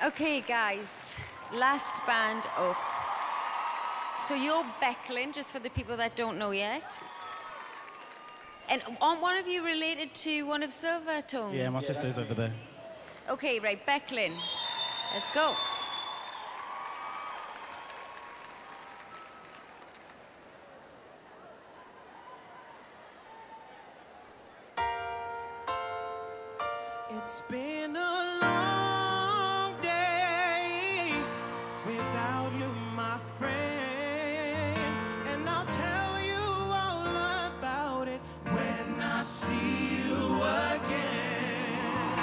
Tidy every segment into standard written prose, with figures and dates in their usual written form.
Okay, guys, last band up. So you're Becklin, just for the people that don't know yet. And aren't one of you related to one of Silvertone? Yeah, my sister's over there. Okay, right, Becklin. Let's go. It's been a long day without you, my friend, and I'll tell you all about it when I see you again.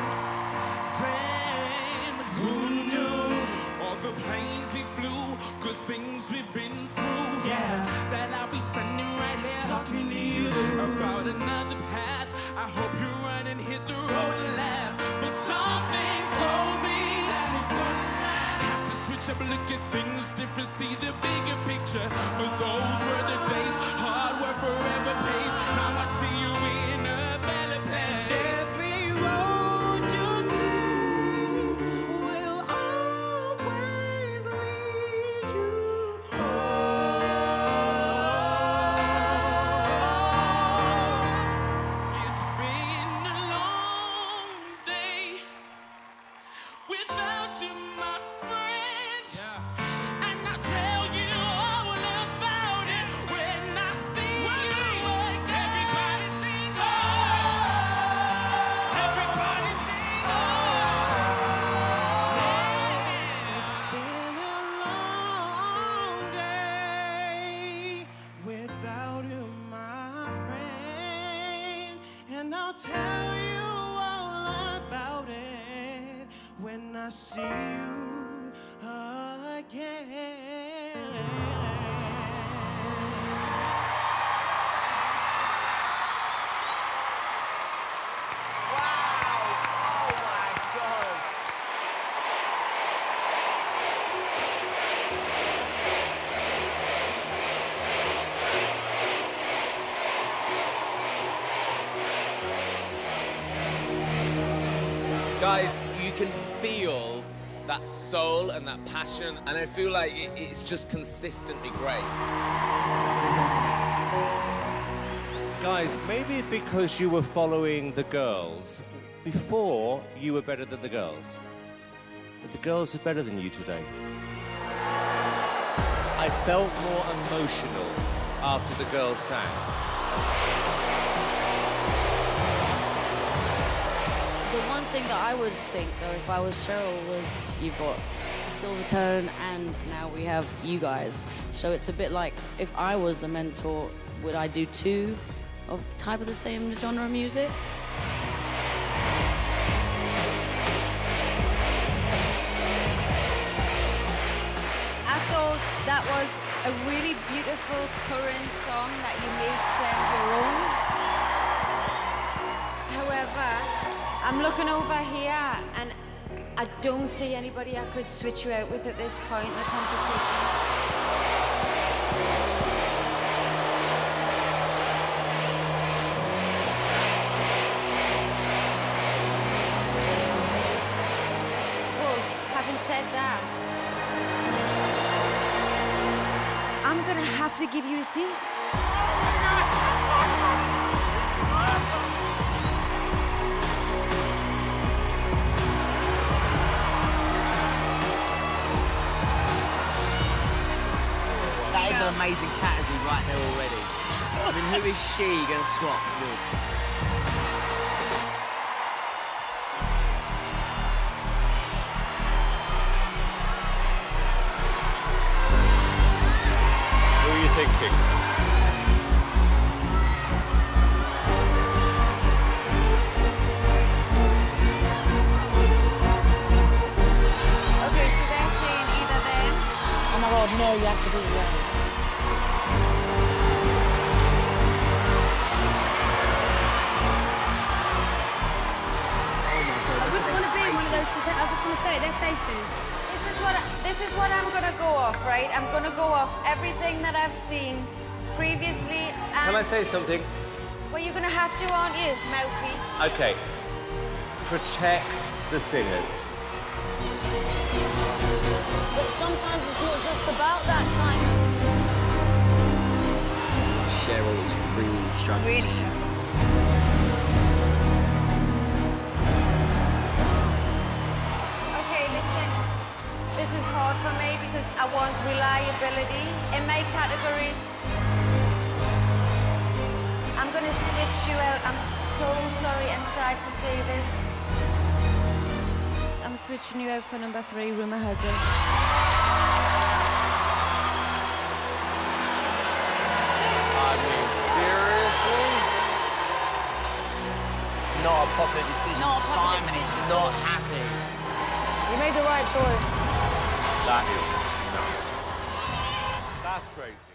Then, who knew all the planes we flew, good things we've been through, yeah, that I'll be standing right here talking to you about another path. I hope you run and hit the road and laugh. But something told me that it wouldn't last. Had to switch up, look at things different, see the bigger picture. But those were the days, hard work forever pays. Now I see you in a better place. Every road you take will always lead you home. It's been a long day without you, my friend. And I'll tell you all about it when I see you again. Everybody sing, oh! Everybody sing, oh! It's been a long day without you, my friend. And I'll tell you all about it when I see you again. Guys, you can feel that soul and that passion, and I feel like it's just consistently great. Guys, maybe because you were following the girls, before you were better than the girls. But the girls are better than you today. I felt more emotional after the girls sang. The one thing that I would think, though, if I was Cheryl, was you've got Silvertone and now we have you guys. So it's a bit like, if I was the mentor, would I do two of the type of the same genre of music? I thought that was a really beautiful current song that you made sound your own. However, I'm looking over here and I don't see anybody I could switch you out with at this point in the competition. But having said that, I'm gonna have to give you a seat. That is an amazing category right there already. I mean, who is she going to swap with? Who are you thinking? Okay, so they're saying either them. Oh my God, no, you have to do that. I wouldn't want to be one of those contestants. I was just going to say, their faces. This is what I'm gonna go off, right? I'm gonna go off everything that I've seen previously. And Can I say something? well, you're gonna have to, aren't you, Mouthy? Okay. Protect the singers. But sometimes it's not just about that, Simon. Cheryl is really struggling. Really struggling. Okay, listen. This is hard for me because I want reliability. In my category, I'm going to switch you out. I'm so sorry and sad to say this. I'm switching you out for number 3, rumour has it. I mean, seriously? It's not a popular decision. Not a popular Simon decision is at all. not happy. You made the right choice. That is nuts. That's crazy.